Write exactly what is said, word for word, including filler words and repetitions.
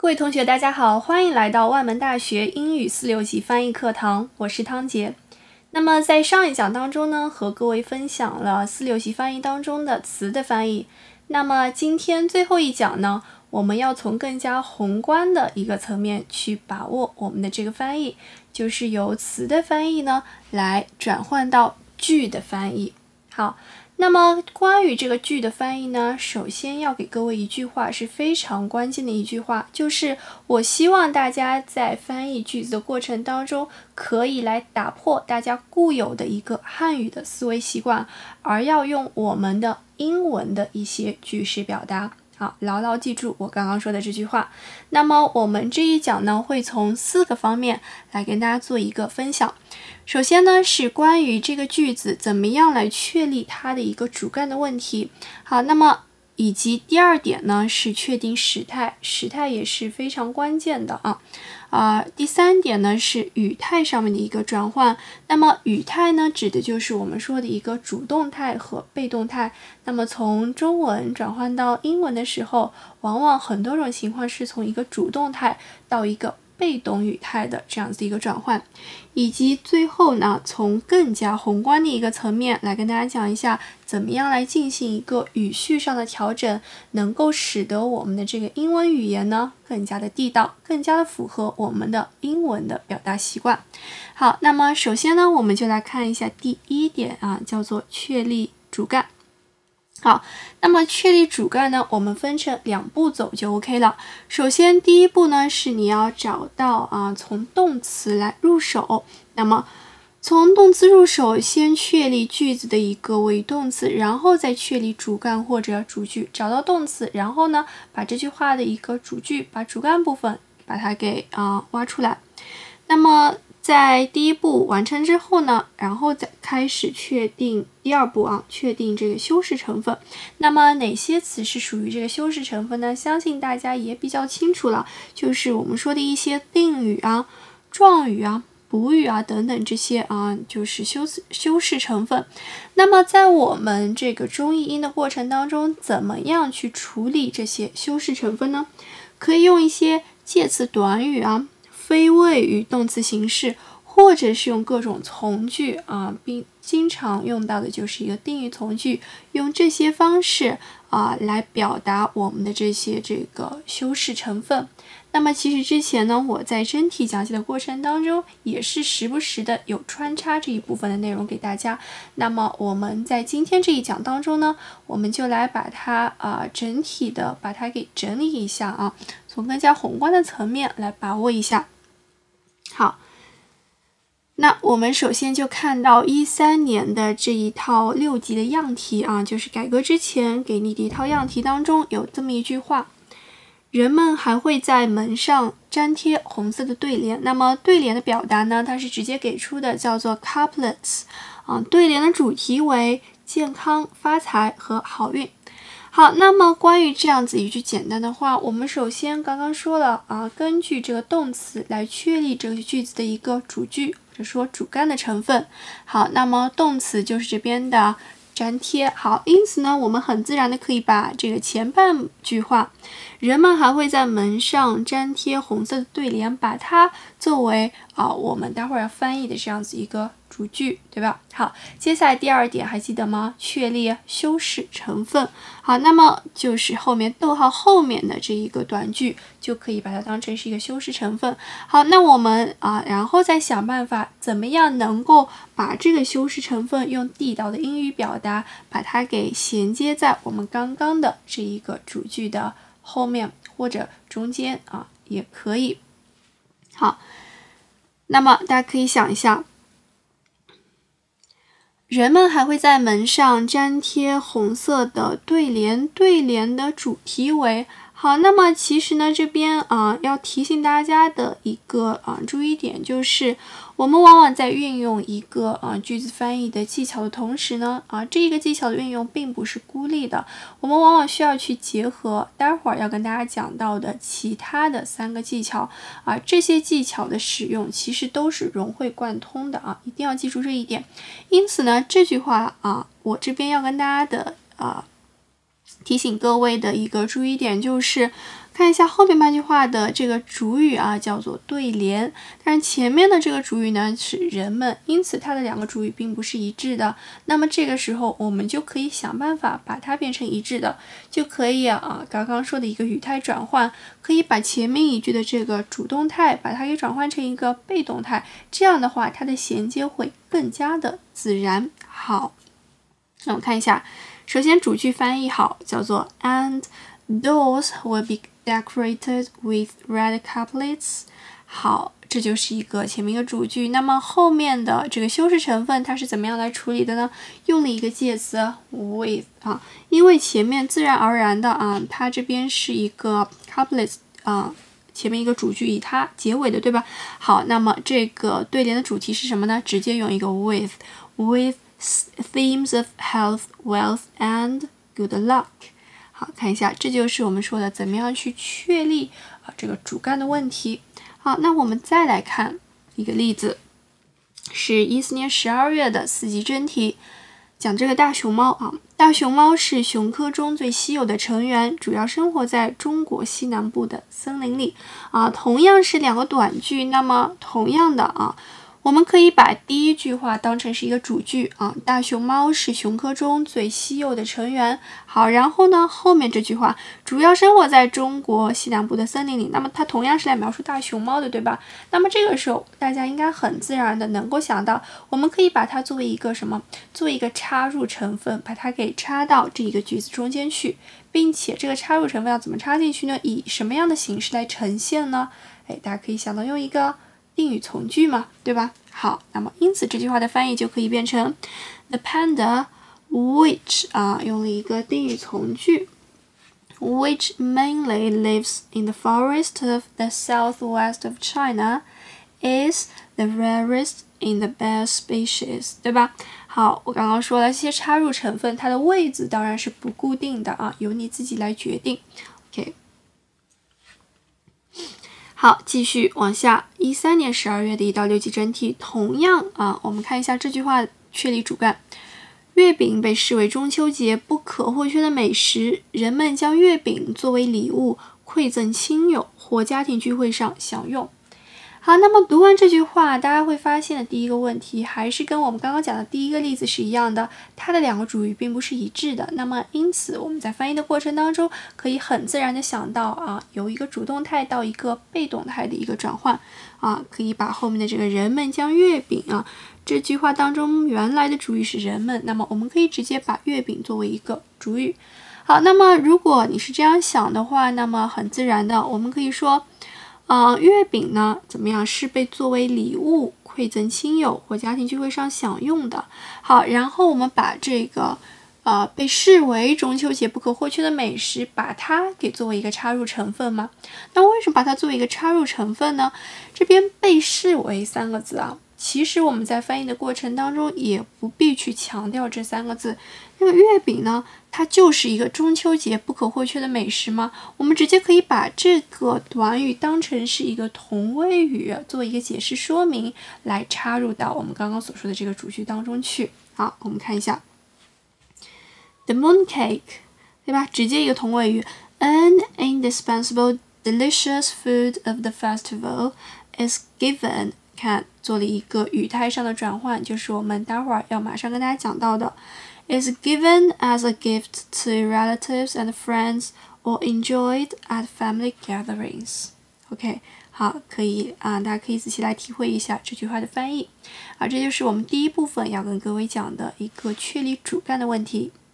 各位同学大家好，欢迎来到万门大学英语四六级翻译课堂，我是汤杰。那么在上一讲当中呢，和各位分享了四六级翻译当中的词的翻译。那么今天最后一讲呢，我们要从更加宏观的一个层面去把握我们的这个翻译，就是由词的翻译呢来转换到句的翻译。好，那么关于这个句的翻译呢，首先要给各位一句话，是非常关键的一句话，就是我希望大家在翻译句子的过程当中，可以来打破大家固有的一个汉语的思维习惯，而要用我们的英文的一些句式表达。好，牢牢记住我刚刚说的这句话。那么我们这一讲呢，会从四个方面来跟大家做一个分享。首先呢，是关于这个句子怎么样来确立它的一个主干的问题。好，那么以及第二点呢，是确定时态，时态也是非常关键的啊。啊、呃，第三点呢是语态上面的一个转换。那么语态呢，指的就是我们说的一个主动态和被动态。那么从中文转换到英文的时候，往往很多种情况是从一个主动态到一个被动语态的这样子一个转换，以及最后呢，从更加宏观的一个层面来跟大家讲一下，怎么样来进行一个语序上的调整，能够使得我们的这个英文语言呢更加的地道，更加的符合我们的英文的表达习惯。好，那么首先呢，我们就来看一下第一点啊，叫做确立主干。好，那么确立主干呢，我们分成两步走就 OK 了。首先第一步呢，是你要找到啊，从动词来入手。那么从动词入手，先确立句子的一个谓语动词，然后再确立主干或者主句。找到动词，然后呢，把这句话的一个主句，把主干部分把它给啊挖出来。那么在第一步完成之后呢，然后再开始确定第二步啊，确定这个修饰成分。那么哪些词是属于这个修饰成分呢？相信大家也比较清楚了，就是我们说的一些定语啊、状语啊、补语啊等等这些啊，就是修修饰成分。那么在我们这个中译英的过程当中，怎么样去处理这些修饰成分呢？可以用一些介词短语啊、非谓语动词形式，或者是用各种从句啊，并经常用到的就是一个定语从句，用这些方式啊来表达我们的这些这个修饰成分。那么其实之前呢，我在真题讲解的过程当中，也是时不时的有穿插这一部分的内容给大家。那么我们在今天这一讲当中呢，我们就来把它啊、呃、整体的把它给整理一下啊，从更加宏观的层面来把握一下。好，那我们首先就看到一三年的这一套六级的样题啊，就是改革之前给你的一套样题当中有这么一句话，人们还会在门上粘贴红色的对联。那么对联的表达呢，它是直接给出的，叫做 couplets 啊，对联的主题为健康、发财和好运。好，那么关于这样子一句简单的话，我们首先刚刚说了啊，根据这个动词来确立这个句子的一个主句或者说主干的成分。好，那么动词就是这边的粘贴。好，因此呢，我们很自然的可以把这个前半句话，人们还会在门上粘贴红色的对联，把它作为啊我们待会儿要翻译的这样子一个主句，对吧？好，接下来第二点还记得吗？确立修饰成分。好，那么就是后面逗号后面的这一个短句，就可以把它当成是一个修饰成分。好，那我们啊，然后再想办法怎么样能够把这个修饰成分用地道的英语表达，把它给衔接在我们刚刚的这一个主句的后面或者中间啊，也可以。好，那么大家可以想一下，人们还会在门上粘贴红色的对联，对联的主题为好。那么其实呢，这边啊、呃、要提醒大家的一个啊、呃、注意点就是，我们往往在运用一个啊、呃、句子翻译的技巧的同时呢，啊、呃、这一个技巧的运用并不是孤立的，我们往往需要去结合待会儿要跟大家讲到的其他的三个技巧啊、呃，这些技巧的使用其实都是融会贯通的啊，一定要记住这一点。因此呢，这句话啊，我这边要跟大家的啊提醒各位的一个注意点就是，看一下后面半句话的这个主语啊，叫做对联，但是前面的这个主语呢是人们，因此它的两个主语并不是一致的。那么这个时候我们就可以想办法把它变成一致的，就可以啊，刚刚说的一个语态转换，可以把前面一句的这个主动态把它给转换成一个被动态，这样的话它的衔接会更加的自然。好，那我们看一下。首先主句翻译好，叫做 And doors will be decorated with red carpets。 好，这就是一个前面一个主句。那么后面的这个修饰成分它是怎么样来处理的呢？用了一个介词 with 啊，因为前面自然而然的啊，它这边是一个 carpets 啊，前面一个主句以它结尾的，对吧？好，那么这个对联的主题是什么呢？直接用一个 with with themes of health, wealth, and good luck。 好，看一下，这就是我们说的怎么样去确立啊这个主干的问题。好，那我们再来看一个例子，是一四年十二月的四级真题，讲这个大熊猫啊。大熊猫是熊科中最稀有的成员，主要生活在中国西南部的森林里啊。同样是两个短句，那么同样的啊。我们可以把第一句话当成是一个主句啊，大熊猫是熊科中最稀有的成员。好，然后呢，后面这句话主要生活在中国西南部的森林里，那么它同样是来描述大熊猫的，对吧？那么这个时候大家应该很自然的能够想到，我们可以把它作为一个什么？作为一个插入成分，把它给插到这一个句子中间去，并且这个插入成分要怎么插进去呢？以什么样的形式来呈现呢？哎，大家可以想到用一个定语从句嘛，对吧？好，那么因此这句话的翻译就可以变成 The panda which 啊，用了一个定语从句 which mainly lives in the forest of the southwest of China is the rarest in the bear species， 对吧？好，我刚刚说了，这些插入成分它的位置当然是不固定的啊，由你自己来决定。 OK，好，继续往下，一三年十二月的一道六级真题，同样啊，我们看一下这句话确立主干。月饼被视为中秋节不可或缺的美食，人们将月饼作为礼物馈赠亲友或家庭聚会上享用。好，那么读完这句话，大家会发现的第一个问题还是跟我们刚刚讲的第一个例子是一样的，它的两个主语并不是一致的。那么因此我们在翻译的过程当中，可以很自然的想到啊，由一个主动态到一个被动态的一个转换啊，可以把后面的这个人们将月饼啊，这句话当中原来的主语是人们，那么我们可以直接把月饼作为一个主语。好，那么如果你是这样想的话，那么很自然的我们可以说呃，月饼呢，怎么样是被作为礼物馈赠亲友或家庭聚会上享用的。好，然后我们把这个呃被视为中秋节不可或缺的美食，把它给作为一个插入成分吗？那为什么把它作为一个插入成分呢？这边被视为三个字啊，其实我们在翻译的过程当中也不必去强调这三个字。那个月饼呢，它就是一个中秋节不可或缺的美食吗？我们直接可以把这个短语当成是一个同位语，做一个解释说明，来插入到我们刚刚所说的这个主句当中去。好，我们看一下 The mooncake， 对吧？直接一个同位语 An indispensable delicious food of the festival is given， 看做了一个语态上的转换，就是我们待会儿要马上跟大家讲到的is given as a gift to relatives and friends or enjoyed at family gatherings. OK， 好，可以啊，大家可以仔细来体会一下这句话的翻译啊，这就是我们第一部分要跟各位讲的一个确立主干的问题。